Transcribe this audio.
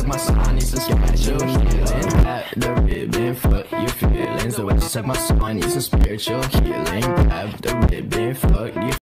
suck my soul, I need some spiritual healing. Grab the ribbon, fuck your feelings. The way she suck my soul, I need some spiritual healing. Grab the ribbon, fuck your